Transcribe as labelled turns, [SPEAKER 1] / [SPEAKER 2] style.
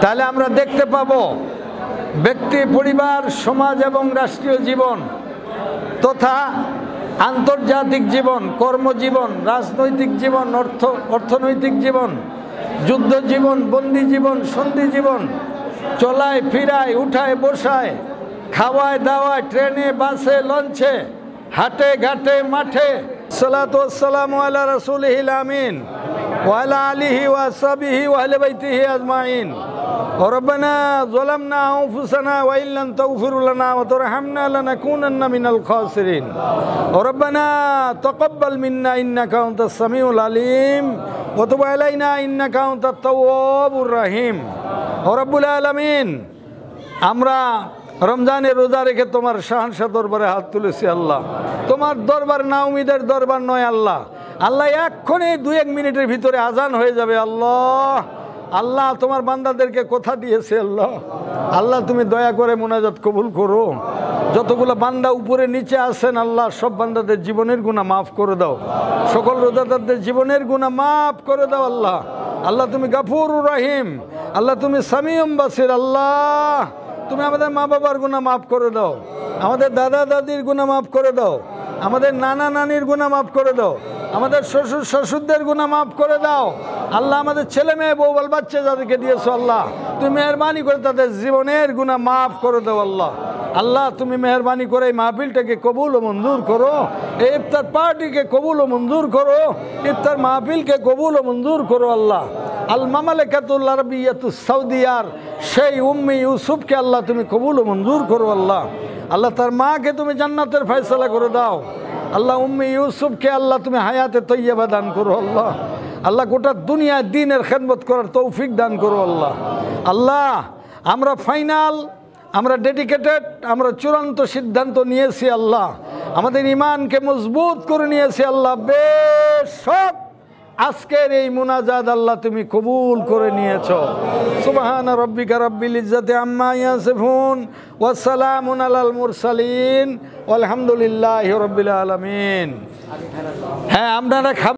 [SPEAKER 1] তাহলে আমরা দেখতে পাবো ব্যক্তি, পরিবার, সমাজ এবং রাষ্ট্রীয় জীবন তথা আন্তর্জাতিক জীবন, কর্মজীবন, রাজনৈতিক জীবন, অর্থনৈতিক জীবন, যুদ্ধ জীবন, বন্দি জীবন, সন্ধি জীবন, চলায় ফিরায়, উঠায় বসায়, খাওয়ায় দাওয়ায়, ট্রেনে, বাসে, লঞ্চে, হাটে ঘাটে, মাঠে। সালাতু ওয়াসসালামু আলা রাসূলিহিল আমিন ওয়া আলা আলিহি ওয়া আসহাবিহি ওয়া আহলি বাইতিহি আজমাইন। রব্বানা যালামনা আনফুসানা ওয়া ইল্লাম তাগফির লানা ওয়া তারহামনা লানাকুনান্না মিনাল খাসিরিন। রব্বানা তাকাব্বাল মিন্না ইন্নাকা আনতাস সামিউল আলিম ওয়া তুব আলাইনা ইন্নাকা আনতাত তাওয়াবুর রহিম। রব্বুল আলামিন, আমরা রমজানের রোজা রেখে তোমার শাহানশাহ দরবারে হাত তুলেছি আল্লাহ। তোমার দরবার না উমিদের দরবার নয় আল্লাহ। আল্লাহ এক্ষুনি 2-1 মিনিটের ভিতরে আজান হয়ে যাবে আল্লাহ। আল্লাহ তোমার বান্দাদেরকে কথা দিয়েছে আল্লাহ। আল্লাহ তুমি দয়া করে মোনাজাত কবুল করো। যতগুলো বান্দা উপরে নিচে আছেন আল্লাহ, সব বান্দাদের জীবনের গুনাহ মাফ করে দাও। সকল রোজাদারদের জীবনের গুনাহ মাফ করে দাও আল্লাহ। আল্লাহ তুমি গাফুরুর রহিম। আল্লাহ তুমি সামিউম বাসির। আল্লাহ তুমি আমাদের মা বাবার গুনাহ মাফ করে দাও, আমাদের দাদা দাদির গুনাহ মাফ করে দাও, আমাদের নানা নানির গুনাহ মাফ করে দাও, আমাদের শ্বশুর শাশুড়দের গুনাহ মাফ করে দাও আল্লাহ। আমাদের ছেলে মেয়ে বউ বাল বাচ্চা যাদেরকে দিয়েছো আল্লাহ, তুমি মেহরবানি করে তাদের জীবনের গুনাহ মাফ করে দাও আল্লাহ। আল্লাহ তুমি মেহরবানি করে এই মাহফিলটাকে কবুল ও মঞ্জুর করো, এই ইফতার পার্টিকে কবুল ও মঞ্জুর করো, ইফতার মাহফিলকে কবুল ও মঞ্জুর করো আল্লাহ। আল মামালিকাতুল আরবিয়াতুস সাউদিয়ার সেই উম্মি ইউসুফকে আল্লাহ তুমি কবুল ও মঞ্জুর করো আল্লাহ। আল্লাহ তার মাকে তুমি জান্নাতের ফয়সালা করে দাও আল্লাহ। উম্মি ইউসুফকে আল্লাহ তুমি হায়াতে তৈয়বা দান করো আল্লাহ। আল্লাহ গোটা দুনিয়া দ্বীনের খেদমত করার তৌফিক দান করো আল্লাহ। আল্লাহ আমরা ফাইনাল, আমরা ডেডিকেটেড, আমরা চূড়ান্ত সিদ্ধান্ত নিয়েছি আল্লাহ। আমাদের ইমানকে মজবুত করে নিয়েছি আল্লাহ। বেশক আজকের এই মুনাজাত আল্লাহ তুমি কবুল করে নিয়েছো। সুবহানা রাব্বিকা রাব্বিল ইজ্জাতি আম্মা ইয়াসিফুন ওয়া সালামুন আলাল মুরসালিন ওয়ালহামদুলিল্লাহি রাব্বিল আলামিন। হ্যাঁ, আপনারা